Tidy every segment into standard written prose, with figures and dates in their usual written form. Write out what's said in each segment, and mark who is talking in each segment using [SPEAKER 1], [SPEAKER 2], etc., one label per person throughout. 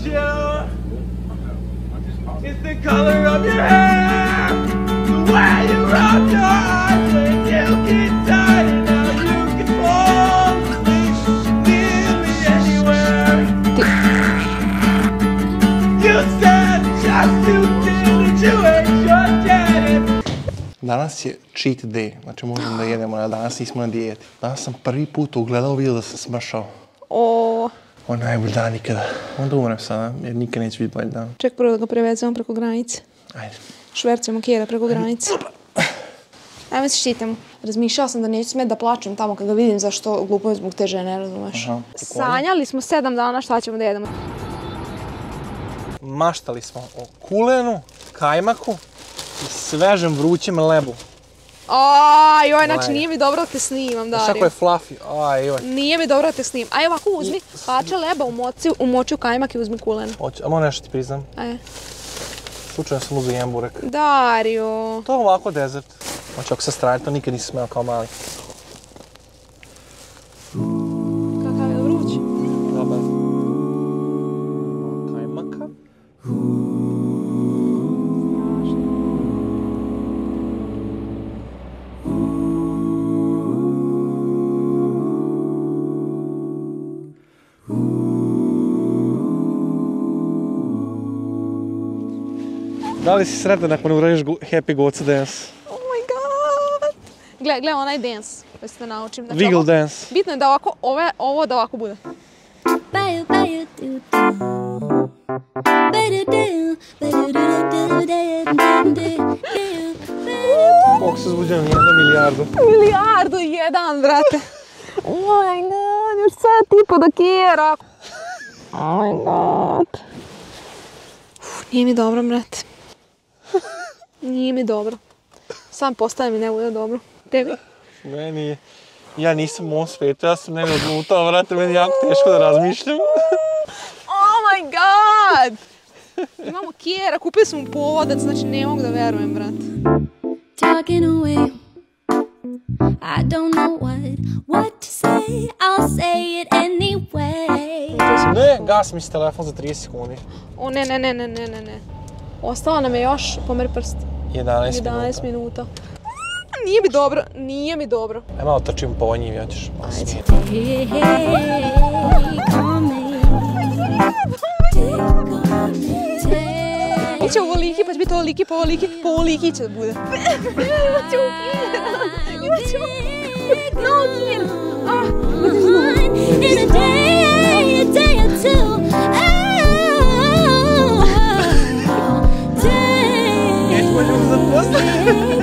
[SPEAKER 1] you. It's the color of your hair, the way you rub your eyes when you get tired. Now you can fall asleep nearly anywhere. You said just to did you ain't your daddy. Danas je cheat day, znači možemo da jedemo, a danas nismo na dijeti. Danas sam prvi put ugledao, vidio da sam smršao. Ovo je najbolji dan ikada. Onda umrem sada, jer nikad neće biti bolji dan.
[SPEAKER 2] Ček prvo da ga prevezemo preko granice.
[SPEAKER 1] Ajde.
[SPEAKER 2] Švercujemo kjera preko granice. Ajme se štitamo. Razmišljala sam da neću smjeti da plačem tamo kad ga vidim zašto glupo je zbog te žene, razumeš? Sanjali smo 7 dana šta ćemo da jedemo.
[SPEAKER 1] Maštali smo o kulenu, kajmaku i svežem vrućem lebu.
[SPEAKER 2] Joj, znači nije mi dobro da te snimam, Dario.
[SPEAKER 1] Znaš kako je fluffy? Joj.
[SPEAKER 2] Nije mi dobro da te snimam. Aj ovako uzmi, pače leba, umoči u kajmak i uzmi kulen.
[SPEAKER 1] Hoće, a moram nešto ti priznam.
[SPEAKER 2] Ajde.
[SPEAKER 1] Slučajno sam uzeo jedan burek.
[SPEAKER 2] Dario.
[SPEAKER 1] To je ovako dezert. Hoće, ako se strani, to nikad nisam smeo kao mali.
[SPEAKER 2] Kakav je vruć?
[SPEAKER 1] Dobar. Kajmaka. Da li si sretan ako ne uradiš Happy Goats Dance?
[SPEAKER 2] Oh my god! Gle onaj dance koji se naučim.
[SPEAKER 1] Wiggle dance.
[SPEAKER 2] Bitno je da ovako, ovo da ovako bude.
[SPEAKER 1] Koliko se uzbuđeno? 1 milijardu.
[SPEAKER 2] Milijardu i 1, brate. Oh my god, još sad tipo do kjera. Oh my god. Nije mi dobro, brate. Nije mi dobro. Sam postaje mi ne bude dobro. Tebi?
[SPEAKER 1] Meni, ja nisam u ovom svijetu, ja sam negdje odlutao, vrate, meni jako teško da razmišljam.
[SPEAKER 2] Oh my god! Imamo kjera, kupili smo povodac, znači ne mogu da verujem, brate.
[SPEAKER 3] Talking away, I don't know what to say, I'll say it anyway.
[SPEAKER 1] Ne, gas mi se telefon za 30 sekundi.
[SPEAKER 2] O ne. Ostalo nam je još, pomeri prst.
[SPEAKER 1] 11
[SPEAKER 2] minuta. Nije mi dobro.
[SPEAKER 1] Aj malo trčim po njim, ja ćeš malo smijeti.
[SPEAKER 2] Iće ovoliki, pa će biti ovoliki, po ovoliki će da bude. Imaće u kjer. No kjer.
[SPEAKER 3] In a day or two.
[SPEAKER 1] Nećemo ljudi zaposliti.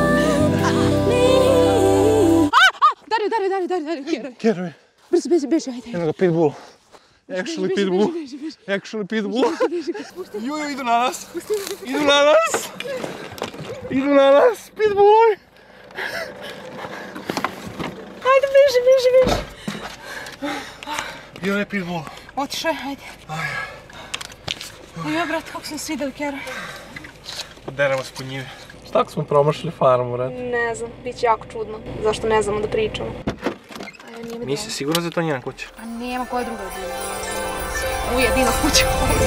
[SPEAKER 2] Dario,
[SPEAKER 1] Kjerovi.
[SPEAKER 2] brzo, beži, ajde.
[SPEAKER 1] Jedno ga pitbull. Actually pitbull. Juju, idu na nas. Pitbullovi.
[SPEAKER 2] Ajde, beži.
[SPEAKER 1] I on je pitbull.
[SPEAKER 2] Otišao je, ajde. Joj, brate, kako sam svidjeli kjera.
[SPEAKER 1] Deramo se po njive. Šta ako smo promašili farmu, brate?
[SPEAKER 2] Ne znam, bit će jako čudno. Zašto ne znamo da pričamo.
[SPEAKER 1] Nisi sigurno da je to njena kuća?
[SPEAKER 2] Pa nema koja druga bila. Ovo je jedina kuća.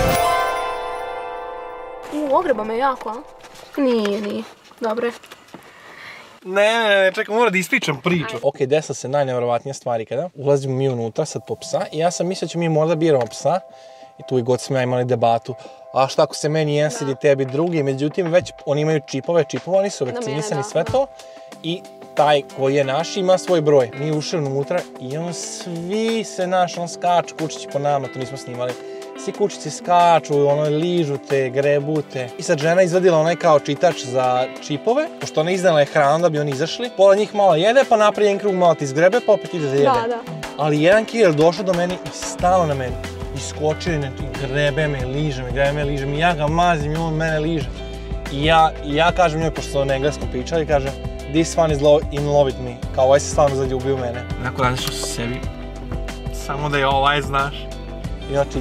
[SPEAKER 2] Ogreba me jako, a? Nije. Dobro je.
[SPEAKER 1] Ne, čekaj, moram da ispričam priču. Ok, desila se najnevjerovatnija stvar ikada. Ulazimo mi unutra, sad po psa, i ja sam mislio da ćemo mi možda biramo psa. I tu i god smo ja imali debatu. A šta ako se meni jedan ili tebi drugi, međutim već oni imaju čipove, oni su vakcinisani, sve to. I taj koji je naš ima svoj broj. Mi ušli unutra i on svi se on skaču, kučići po nama, to nismo snimali. Svi kučici skaču, ližu te, grebu te. I sad žena izvadila onaj kao čitač za čipove, pošto ona izdala je hranu da bi oni izašli. Pola njih malo jede, pa napravi jedan krug, malo ti izgrebe, pa opet ide da jede.
[SPEAKER 2] Da.
[SPEAKER 1] Ali jedan kjer došao do meni i stalo na meni. Iskočio i grebe me, liže me, i ja ga mazim i on mene liže. I ja kažem njoj, pošto su na engleskom pričali, kažem this one is in love with me, kao ovaj se stvarno zaljubio u mene. Onako različno su sebi, samo da je ovaj, znaš. I on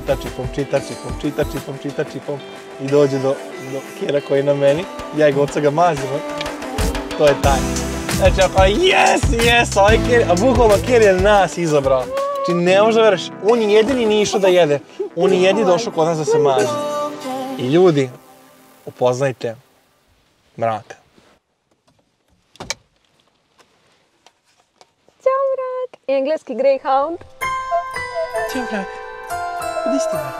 [SPEAKER 1] čita čipom i dođe do kjera koji je na meni, ja i goca ga mazimo. to je taj. Znači, ako yes, ovaj Kjer, a bukvalno Kjer je nas izabrao. Znači, ne može da veruješ, on je jedini nije išao da jede. On je jedini došao kod nas da se maže. I ljudi, upoznajte Mraka.
[SPEAKER 2] Ćao, Mrak. Engleski greyhound.
[SPEAKER 1] Ćao, Mrak. Gdje si ti, Mrak?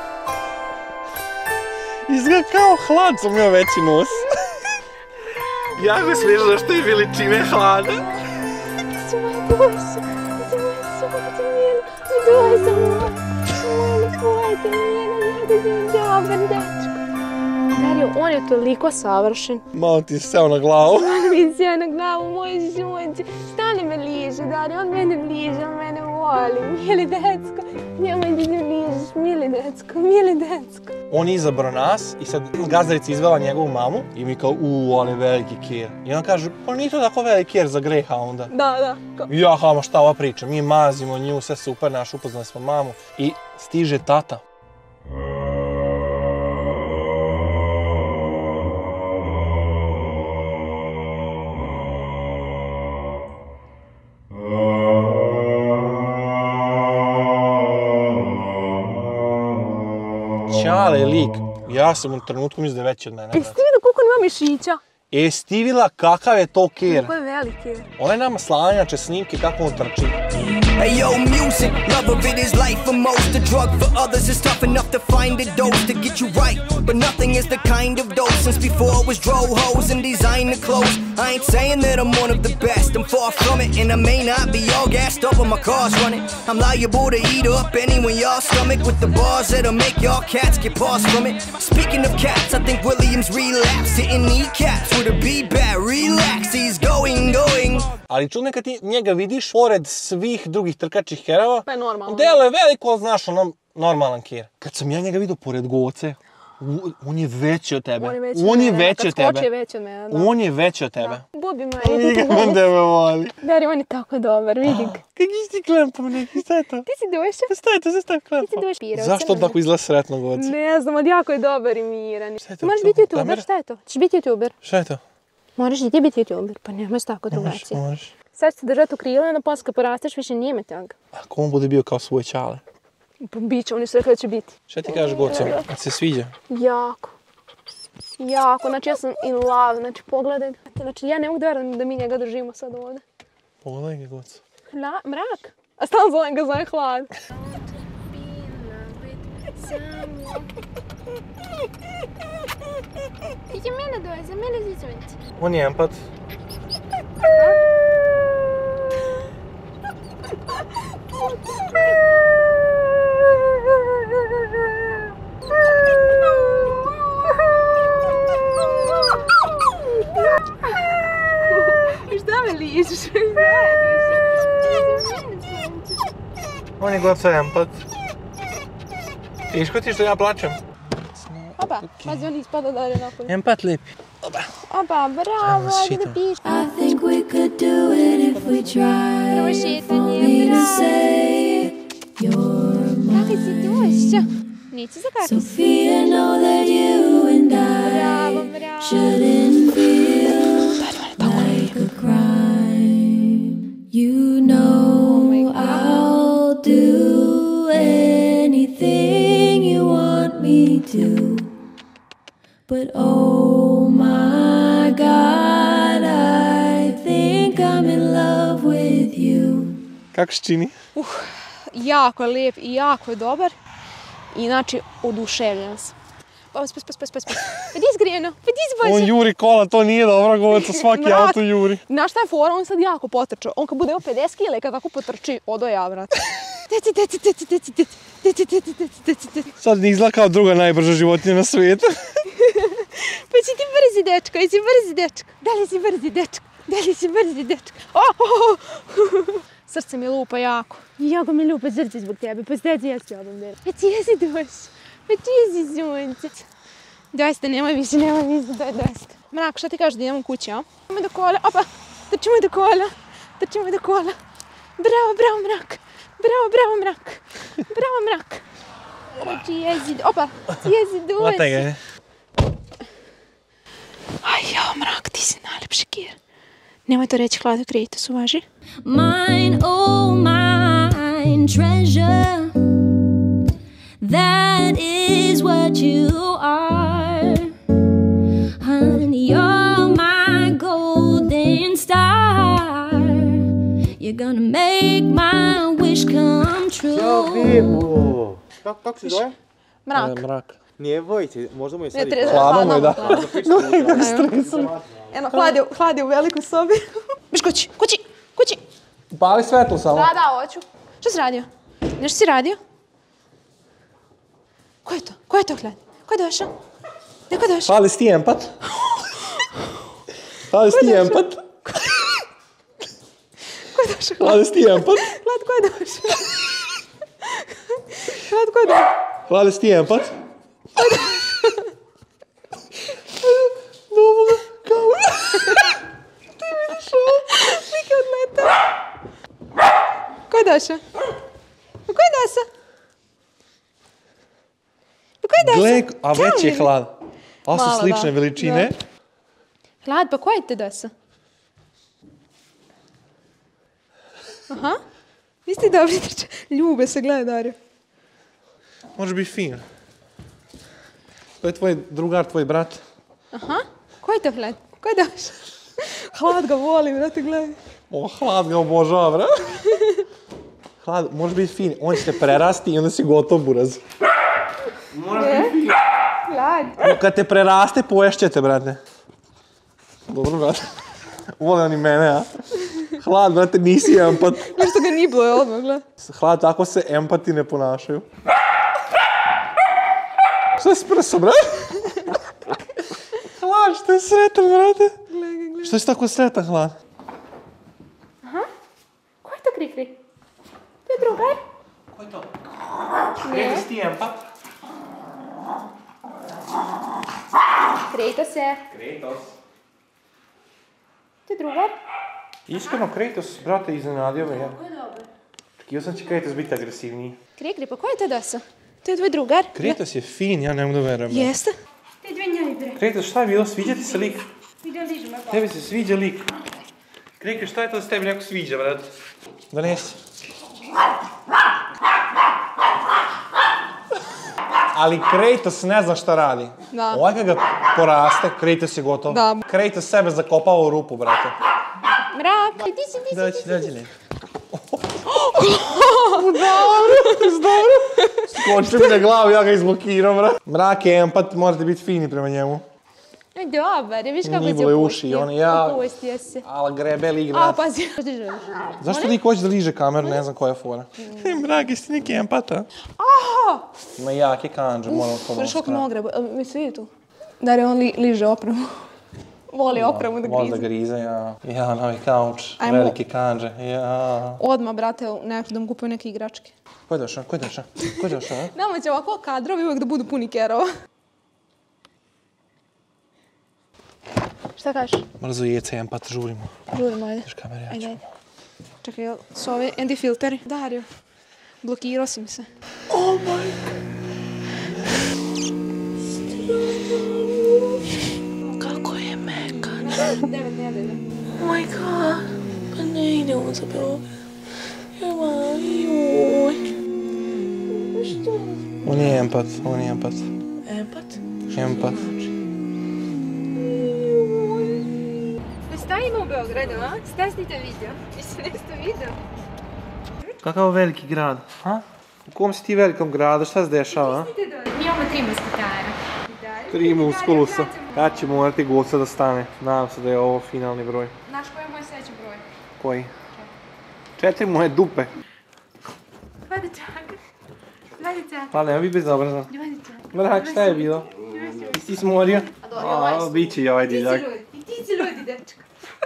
[SPEAKER 1] Izgleda kao hlad, sam imao veći nos. Jako smiješ zašto je veličine hlada.
[SPEAKER 2] Ti si moja duša. Ti si moja sunce, Mila. Duša moja. Moja tvojte, Mila. Ja da ti dobar dečko. Dario, on je toliko savršen.
[SPEAKER 1] Malo ti je seo na glavu.
[SPEAKER 2] On mi je sjeo na glavu, moje sunce. Stane me liže, Dario. On mene liže, on mene voli. Mili dečko. Njemoj da se ližeš, mili dečko, mili dečko.
[SPEAKER 1] On je izabrao nas i sad gazdarica izvela njegovu mamu i mi kao, on je veliki kjer. I on kaže, pa nije to tako veliki kjer za greyhounda.
[SPEAKER 2] Da.
[SPEAKER 1] Ja, ma šta ova priča, mi mazimo nju, sve super, naš upoznali smo mamu. I stiže tata. Ćale je lik. Ja sam u trenutku mislim da je veći od mene.
[SPEAKER 2] Jesi ti vidio koliko ima mišića?
[SPEAKER 1] Jesi ti vidjela kakav je to kjer?
[SPEAKER 2] Koliko je veliki.
[SPEAKER 1] Ona je nama slala inače snimke kako on trči.
[SPEAKER 4] Hey yo, music, love of it is life for most. The drug for others is tough enough to find a dose to get you right. But nothing is the kind of dose since before it was dro hoes and designer clothes. I ain't saying that I'm one of the best, I'm far from it. And I may not be all gassed up when my car's running. I'm liable to eat up anyone y'all stomach with the bars that'll make y'all cats get paws from it. Speaking of cats, I think Williams relapsed, hitting kneecaps with a B-bat. Relax, he's going.
[SPEAKER 1] Ali čudno kad ti njega vidiš pored svih drugih trkačih kerava,
[SPEAKER 2] Pa je normalno.
[SPEAKER 1] delo je veliko, znaš, ono, normalan kjer. Kad sam ja njega vidio pored Goce, on je veći od tebe. On je veći od tebe.
[SPEAKER 2] Kad skoči je veći od mene, da.
[SPEAKER 1] On je veći od tebe.
[SPEAKER 2] Bubi me,
[SPEAKER 1] On tebe voli.
[SPEAKER 2] Dari, on je tako dobar, vidi ga.
[SPEAKER 1] Kaki si ti klempom neki, šta je to?
[SPEAKER 2] Ti si duša?
[SPEAKER 1] Šta je to, zašto klempom?
[SPEAKER 2] Ti si duša.
[SPEAKER 1] Zašto tako izgleda sretno Goce?
[SPEAKER 2] Ne znam, od jako je dobar i miran.
[SPEAKER 1] Šta je to?
[SPEAKER 2] Moraš biti
[SPEAKER 1] Kamera?
[SPEAKER 2] youtuber, šta je to? Češ biti youtuber?
[SPEAKER 1] Šta je to?
[SPEAKER 2] Moraš i ti biti youtuber, pa nemaš tako drugačije.
[SPEAKER 1] Možeš.
[SPEAKER 2] Sad ću držati u krilo, onda posle kad porasteš više nije me toga.
[SPEAKER 1] Ako on bude bio kao svoj čale.
[SPEAKER 2] Pa bit će, oni su rekli da će biti.
[SPEAKER 1] Šta ti kažeš Goco? Kad se sviđa?
[SPEAKER 2] Jako. Jako, znači ja sam in love, znači pogledaj ga. Znači ja ne mogu da verujem da mi njega držimo sad ovdje.
[SPEAKER 1] Pogledaj ga Goco.
[SPEAKER 2] Mrak? A stalno zovem ga, zovem hlad. Ti će mene dojeti, za mene zizoviti.
[SPEAKER 1] On je empat.
[SPEAKER 2] Šta me ližeš?
[SPEAKER 1] On je Goco empat. Tiško ti što ja plačem?
[SPEAKER 2] Opa, pazi, on ispada dalje napolje.
[SPEAKER 1] Empat lipi.
[SPEAKER 2] Opa, bravo, ajde da piš.
[SPEAKER 3] I think we could do it if we tried.
[SPEAKER 2] Prvo
[SPEAKER 3] If
[SPEAKER 2] šetanje,
[SPEAKER 3] only to
[SPEAKER 2] bravo.
[SPEAKER 3] say you're
[SPEAKER 2] Kakvi si
[SPEAKER 3] mine.
[SPEAKER 2] duša? Neće za kakvi si.
[SPEAKER 3] Sophia, know that you and
[SPEAKER 2] Bravo,
[SPEAKER 3] I
[SPEAKER 2] bravo.
[SPEAKER 3] shouldn't feel like a crime. You know I'll do anything you want me to. But oh my God, I think I'm in love with you.
[SPEAKER 1] Kako se čini?
[SPEAKER 2] Jako je lijep i jako je dobar. Inače, oduševljen sam. Pa, spas. Vidi izgrijeno, vidi
[SPEAKER 1] On
[SPEAKER 2] izbađe.
[SPEAKER 1] juri kola, to nije dobro Goco, svaki
[SPEAKER 2] Mrak.
[SPEAKER 1] auto juri.
[SPEAKER 2] Znaš šta je fora, on sad jako potrčao. On kad bude imao 50 kila i kad tako potrči, odo ja, vrat. Deci.
[SPEAKER 1] Sad ne izgleda kao druga najbrža životinja na svijetu.
[SPEAKER 2] Pa si ti brzi dečko, jesi brzi dečko. Da li si brzi dečko? Srce mi lupa jako. Jako mi lupa srce zbog tebe, pa steci ja s tobom dela. Pa ti jesi duš, pa ti jesi sunce. Dosta, nemoj više, to je dosta. Mrak, šta ti kažeš da idemo kući, a? Trčimo do kola, opa, trčimo do kola. Bravo, Mrak. Bravo, Mrak. Pa ti jesi, opa, ti jesi duš.
[SPEAKER 1] Vataj ga.
[SPEAKER 2] Aj, jao, Mrak, ti si najljepši kjer. Nemoj to reći hladu, Kratos, uvaži.
[SPEAKER 3] Mine, oh mine. find treasure. That is what you are. Honey, you're my golden star. You're gonna make my wish come true.
[SPEAKER 5] Kako se zove?
[SPEAKER 2] Mrak.
[SPEAKER 1] Mrak.
[SPEAKER 5] Nije Vojice, možda mu je sad...
[SPEAKER 1] Hladno mu je, da.
[SPEAKER 2] Eno, hlad je u velikoj sobi. Biš kući.
[SPEAKER 1] Pali svetlo samo.
[SPEAKER 2] Da, hoću. Što si radio? Nešto si radio? Ko je to? Ko je to hlad? Ko je došao? Neko je došao?
[SPEAKER 1] Pali si ti empat? Pali si ti empat?
[SPEAKER 2] Ko je došao?
[SPEAKER 1] Pali si ti empat?
[SPEAKER 2] Hlad, ko je došao? Hlad, ko je došao?
[SPEAKER 1] Pali si ti empat?
[SPEAKER 2] Lik je odletao. Ko je došao? Ko je došao? Ko je došao?
[SPEAKER 1] Gle, a već je hlad. A su
[SPEAKER 2] Malo,
[SPEAKER 1] slične
[SPEAKER 2] da.
[SPEAKER 1] veličine.
[SPEAKER 2] Hlad, pa ko je te došao? Aha. Vi ste dobri trče. Ljube se, gledaj, Dario.
[SPEAKER 1] Može biti fin. To je tvoj drugar, tvoj brat.
[SPEAKER 2] Aha. Ko je to hlad? Ko je došao? Hlad ga voli, brate, gledaj.
[SPEAKER 1] O, hlad ga obožava, bra. Hlad, može biti fin. On će te prerasti i onda si gotov, buraz.
[SPEAKER 2] Hlad.
[SPEAKER 1] Kad te preraste, poješćete, brate. Dobro, brate. Vole oni mene, a? Hlad, brate, nisi empat.
[SPEAKER 2] Nešto ga niblo je odmah, gledaj.
[SPEAKER 1] Hlad, tako se empati ne ponašaju. Šta si prso, brate? Hlad, što je sretan, brate? Što si tako sretan, Hlad?
[SPEAKER 2] Ko je to Kri-Kri? To je drugar?
[SPEAKER 1] Ko je to? Rekli si ti empat?
[SPEAKER 2] Kratos je.
[SPEAKER 1] Kratos.
[SPEAKER 2] To je drugar?
[SPEAKER 1] Iskreno, Kratos, brate, iznenadio me, ja. Čekio sam će Kratos biti agresivniji.
[SPEAKER 2] Kri-Kri, pa ko je to došao? To je tvoj drugar?
[SPEAKER 1] Kratos je fin, ja ne mogu da verujem.
[SPEAKER 2] Jeste?
[SPEAKER 6] Te dve njoj bre.
[SPEAKER 1] Kratos, šta je bilo? Sviđa ti se lik?
[SPEAKER 6] Ide ližma.
[SPEAKER 1] Tebi se sviđa lik. Kratos, šta je to da se tebi neko sviđa, brate? Donesi. Ali Kratos ne zna šta radi.
[SPEAKER 2] Da.
[SPEAKER 1] Ovaj kad ga poraste, Kratos je gotov.
[SPEAKER 2] Da.
[SPEAKER 1] Kratos sebe zakopava u rupu, brate.
[SPEAKER 2] Mrak, ti si.
[SPEAKER 1] Dođi, lik. Skoči mi na glavu, ja ga izblokiram, bra. Mrak je empat, morate biti fini prema njemu.
[SPEAKER 2] Dobar, viš kako si
[SPEAKER 1] Niblo je uši,
[SPEAKER 2] opustio.
[SPEAKER 1] on ja...
[SPEAKER 2] Opustio se.
[SPEAKER 1] Ala grebe lik,
[SPEAKER 2] A,
[SPEAKER 1] brat.
[SPEAKER 2] pazi. Što ti želiš?
[SPEAKER 1] Zašto lik hoće da liže kameru, ne znam koja je fora. Mrak, jesi ti neki empata?
[SPEAKER 2] Aha!
[SPEAKER 1] Ima jake kanđe, moram to malo
[SPEAKER 2] Vrš kako
[SPEAKER 1] strati.
[SPEAKER 2] nogreb. Mi se vidi tu. Dar on liže opremu. Voli opremu da
[SPEAKER 1] Voli da
[SPEAKER 2] grize.
[SPEAKER 1] grize, ja. Ja, novi kauč,
[SPEAKER 2] Ajmo.
[SPEAKER 1] velike kanđe, ja.
[SPEAKER 2] Odmah, brate, da mu kupuju neke igračke.
[SPEAKER 1] Ko je došao, a?
[SPEAKER 2] Nama će ovako kadrovi uvijek da budu puni kerova. Šta kažeš?
[SPEAKER 1] Brzo jece, empat, žurimo.
[SPEAKER 2] Žurimo, ajde.
[SPEAKER 1] Daš kamere, ja ću.
[SPEAKER 2] Ajde. Čekaj, jel su ove Andy filteri? Dario, blokirao si mi se.
[SPEAKER 7] Kako je mekan.
[SPEAKER 2] 9 nedelja.
[SPEAKER 7] Oh my god. Pa ne ide on za Beograd. Joj. Što?
[SPEAKER 1] On je empat.
[SPEAKER 7] Empat?
[SPEAKER 1] Empat.
[SPEAKER 6] Šta ima u Beogradu, a? Šta si te vidio? Jesi nešto vidio?
[SPEAKER 1] Kakav veliki grad, a? U kom si ti velikom gradu, šta se dešava, a?
[SPEAKER 6] Mi imamo 3 musketara.
[SPEAKER 1] 3 muskulusa. Ja će morati goca da stane. Nadam se da je ovo finalni broj.
[SPEAKER 6] Znaš koji je moj sljedeći broj?
[SPEAKER 1] Koji? 4 moje dupe.
[SPEAKER 6] Vladičak.
[SPEAKER 1] Hvala, nema bi bezobrazan. Mrak, šta je bilo? Ti si smorio? A, bit će i ovaj diljak.
[SPEAKER 6] I ti si ludi, dečka.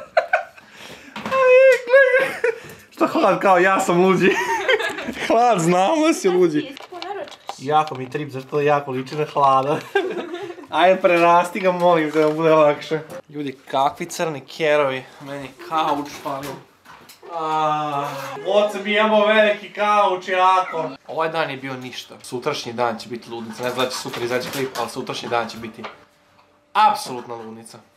[SPEAKER 1] Šta Hlad kao, ja sam luđi. Hlad, znamo da si luđi. Jako mi trip, zašto jako liči na Hlada. Ajde, prerasti ga, molim te da bude lakše. Ljudi, kakvi crni kerovi. Meni kauč fali. Oce mi imamo veliki kauč, jako. Ovaj dan je bio ništa. Sutrašnji dan će biti ludnica. Ne znam da će sutra izaći klip, ali sutrašnji dan će biti apsolutna ludnica.